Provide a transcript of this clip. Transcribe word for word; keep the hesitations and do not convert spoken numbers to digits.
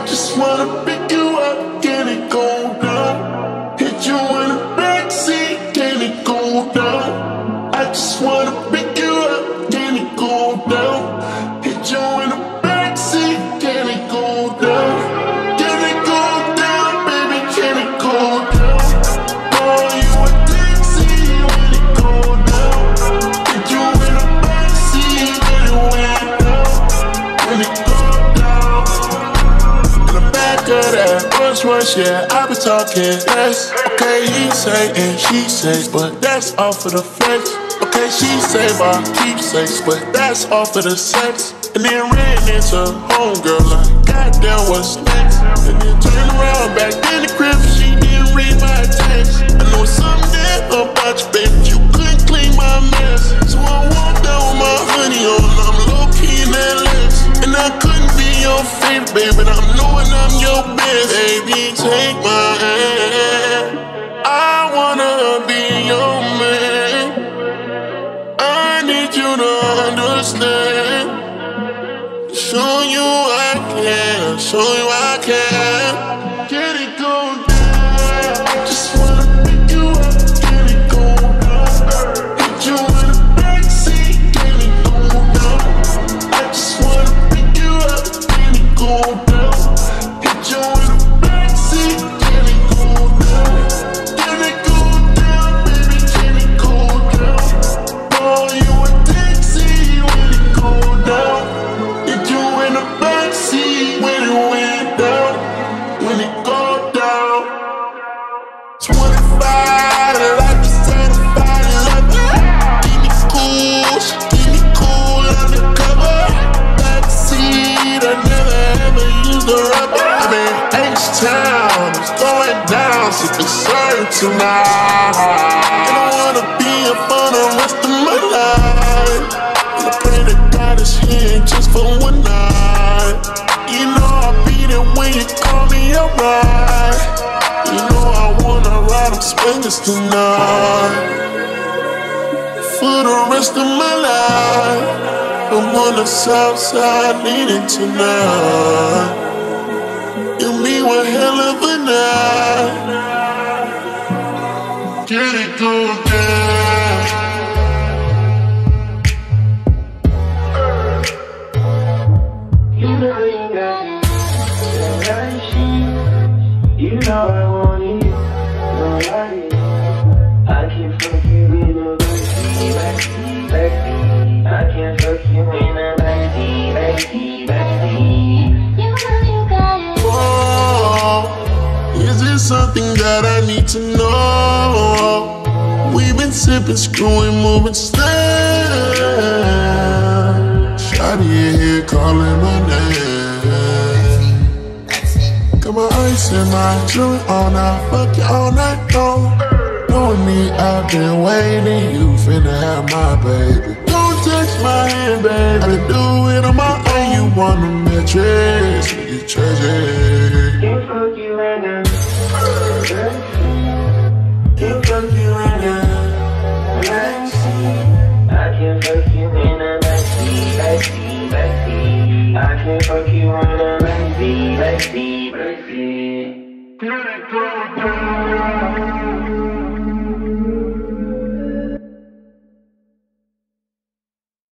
just wanna pick you up, can it go down? Hit you in the backseat, can it go down? I just wanna pick you up, can it go down? Hit you in the backseat, can it go down? Can it go down, baby, can it go down? Call you a taxi when it go down. Hit you in the backseat, when it went down. When it go down. In the back of that Rolls Royce, yeah, I be talking less. Okay, he say and she says, but that's all for the flex. Okay, she say about keepsakes, but that's all for the sex. And then ran into homegirl like, goddamn, what's next? And then turned around back in the crib, she didn't read my text. I know something there about you, baby, you couldn't clean my mess. So I walked down with my honey on, I'm low-key in that list. And I couldn't be your favorite, baby, but I'm knowing I'm your best. Baby, take my hand, I wanna be your man. I need you to understand. Show you I can, show you I can. Can it go down? I just wanna pick you up, can it go down? Hit you in the backseat, can it go down? I just wanna pick you up, can it go down? Hit you in the backseat, can it go down? Can it go down, baby, can it go down? Call you a taxi when it go down. Hit you in the backseat when it went down. When it go down. twenty-five, like a certified lover. Keep me cool, keep me cool undercover. Backseat, I never ever used a rubber. I'm in H-Town, it's going down, sipping certain tonight. And I wanna be here for the rest of my life. And I pray to God is here just for one night. You know I'll be there when you call me up right. You know I wanna ride them spangers tonight. For the rest of my life, I'm on the south side leaning tonight. And me one hell of a night. Can it go down? You know you got it, that shit. You know I want it, nobody. I can't fuck you in a backseat, backseat, backseat. I can't fuck you in a backseat, backseat, backseat. You know you got it. Whoa, is this something that I need to know? We've been sipping, screwing, moving slow. Shawty in here calling my name. Got my ice and my jewelry all night, fuck you all night long. Knowing me, I've been waiting, you finna have my baby. Don't touch my hand, baby, I can do it on my own. You want a mattress, you treasure. Can't fuck you right now, can't fuck you right now, backseat. I can't fuck you in a backseat, backseat, backseat. I can't fuck you in a backseat, backseat, backseat. Can it go down?